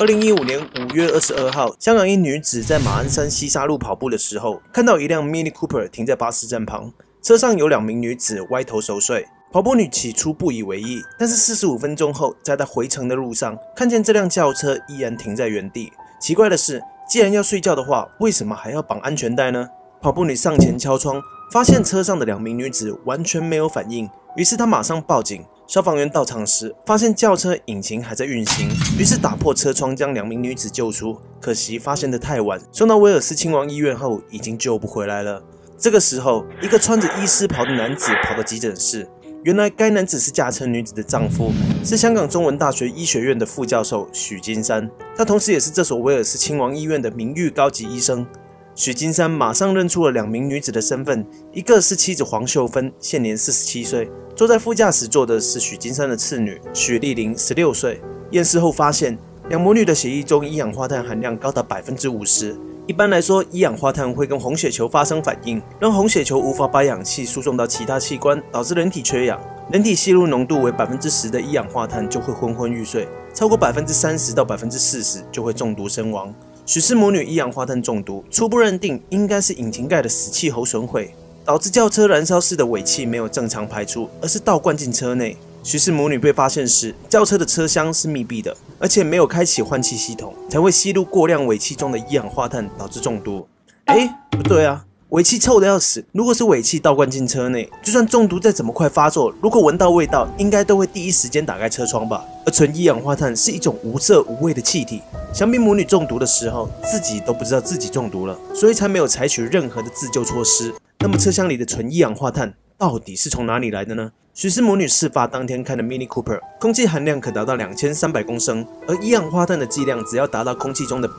2015年5月22号，香港一女子在马鞍山西沙路跑步的时候，看到一辆 Mini Cooper 停在巴士站旁，车上有2名女子歪头熟睡。跑步女起初不以为意，但是45分钟后，在她回程的路上，看见这辆轿车依然停在原地。奇怪的是，既然要睡觉的话，为什么还要绑安全带呢？跑步女上前敲窗，发现车上的2名女子完全没有反应，于是她马上报警。消防员到场时，发现轿车引擎还在运行，于是打破车窗将2名女子救出。可惜发现的太晚，送到威尔斯亲王医院后已经救不回来了。这个时候，一个穿着医师袍的男子跑到急诊室。原来该男子是驾车女子的丈夫，是香港中文大学医学院的副教授许金山，他同时也是这所威尔斯亲王医院的名誉高级医生。许金山马上认出了2名女子的身份，一个是妻子黄秀芬，现年47岁，坐在副驾驶座的是许金山的次女许丽玲，16岁。验尸后发现，两母女的血液中一氧化碳含量高达 50%。一般来说，一氧化碳会跟红血球发生反应，让红血球无法把氧气输送到其他器官，导致人体缺氧。人体吸入浓度为 10% 的一氧化碳就会昏昏欲睡，超过 30% 到 40% 就会中毒身亡。许氏母女一氧化碳中毒，初步认定应该是引擎盖的死气喉损毁，导致轿车燃烧时的尾气没有正常排出，而是倒灌进车内。许氏母女被发现时，轿车的车厢是密闭的，而且没有开启换气系统，才会吸入过量尾气中的一氧化碳，导致中毒。不对啊，尾气臭得要死，如果是尾气倒灌进车内，就算中毒再怎么快发作，如果闻到味道，应该都会第一时间打开车窗吧。而纯一氧化碳是一种无色无味的气体，想必母女中毒的时候，自己都不知道自己中毒了，所以才没有采取任何的自救措施。那么车厢里的纯一氧化碳到底是从哪里来的呢？许氏母女事发当天开的 Mini Cooper， 空气含量可达到2300公升，而一氧化碳的剂量只要达到空气中的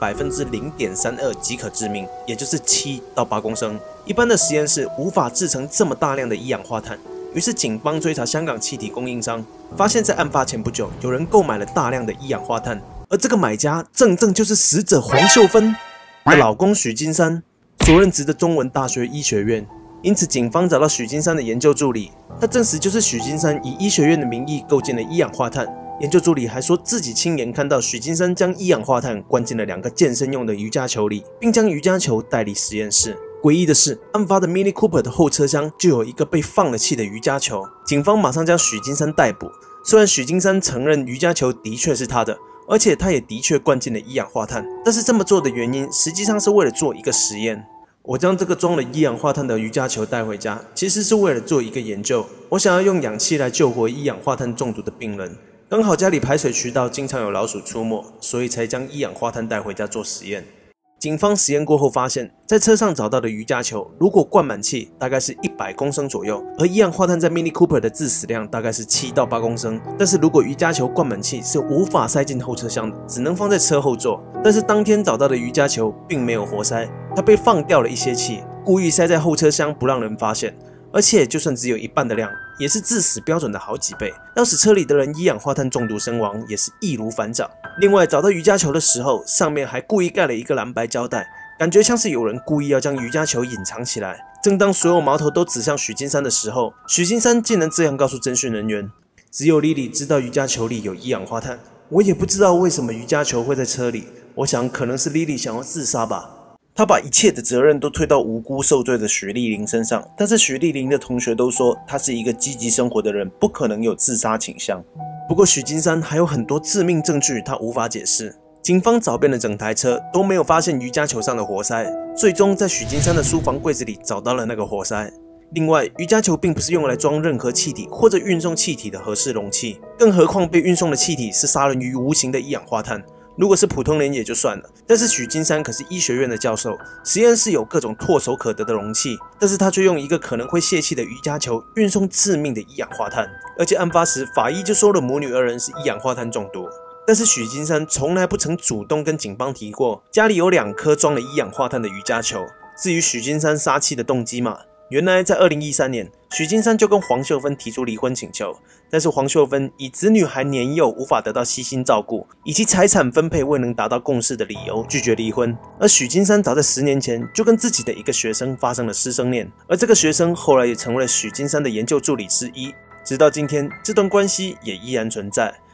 0.32% 即可致命，也就是7到8公升。一般的实验室无法制成这么大量的一氧化碳，于是警方追查香港气体供应商，发现在案发前不久，有人购买了大量的一氧化碳，而这个买家正就是死者黄秀芬的老公许金山所任职的中文大学医学院。因此，警方找到许金山的研究助理，他证实就是许金山以医学院的名义购进了一氧化碳。研究助理还说自己亲眼看到许金山将一氧化碳灌进了2个健身用的瑜伽球里，并将瑜伽球带离实验室。诡异的是，案发的 Mini Cooper 的后车厢就有一个被放了气的瑜伽球。警方马上将许金山逮捕。虽然许金山承认瑜伽球的确是他的，而且他也的确灌进了一氧化碳，但是这么做的原因实际上是为了做一个实验。我将这个装了一氧化碳的瑜伽球带回家，其实是为了做一个研究。我想要用氧气来救活一氧化碳中毒的病人，刚好家里排水渠道经常有老鼠出没，所以才将一氧化碳带回家做实验。警方实验过后发现，在车上找到的瑜伽球，如果灌满气，大概是100公升左右，而一氧化碳在 Mini Cooper 的致死量大概是7到8公升。但是如果瑜伽球灌满气是无法塞进后车厢的，只能放在车后座。但是当天找到的瑜伽球并没有活塞，它被放掉了一些气，故意塞在后车厢不让人发现。而且就算只有1半的量，也是致死标准的好几倍，要使车里的人一氧化碳中毒身亡也是易如反掌。另外，找到瑜伽球的时候，上面还故意盖了一个蓝白胶带，感觉像是有人故意要将瑜伽球隐藏起来。正当所有矛头都指向许金山的时候，许金山竟然这样告诉侦讯人员：只有莉莉知道瑜伽球里有一氧化碳，我也不知道为什么瑜伽球会在车里，我想可能是莉莉想要自杀吧。他把一切的责任都推到无辜受罪的许丽玲身上，但是许丽玲的同学都说她是一个积极生活的人，不可能有自杀倾向。不过许金山还有很多致命证据他无法解释，警方找遍了整台车都没有发现瑜伽球上的活塞，最终在许金山的书房柜子里找到了那个活塞。另外，瑜伽球并不是用来装任何气体或者运送气体的合适容器，更何况被运送的气体是杀人于无形的一氧化碳。如果是普通人也就算了，但是许金山可是医学院的教授，实验室有各种唾手可得的容器，但是他却用一个可能会泄气的瑜伽球运送致命的一氧化碳，而且案发时法医就说了母女2人是一氧化碳中毒。但是许金山从来不曾主动跟警方提过家里有2颗装了一氧化碳的瑜伽球。至于许金山杀妻的动机嘛，原来在2013年，许金山就跟黄秀芬提出离婚请求，但是黄秀芬以子女还年幼，无法得到悉心照顾，以及财产分配未能达到共识的理由，拒绝离婚。而许金山早在10年前就跟自己的一个学生发生了师生恋，而这个学生后来也成为了许金山的研究助理之一。直到今天，这段关系也依然存在。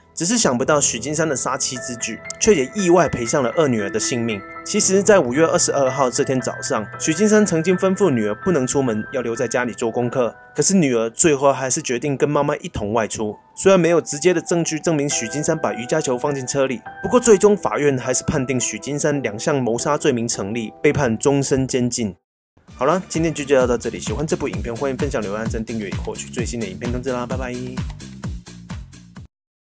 只是想不到许金山的杀妻之举，却也意外赔上了二女儿的性命。其实，在5月22号这天早上，许金山曾经吩咐女儿不能出门，要留在家里做功课。可是女儿最后还是决定跟妈妈一同外出。虽然没有直接的证据证明许金山把瑜伽球放进车里，不过最终法院还是判定许金山2项谋杀罪名成立，被判终身监禁。好了，今天就介绍到这里。喜欢这部影片，欢迎分享、留言、按赞、订阅，以获取最新的影片通知啦！拜拜。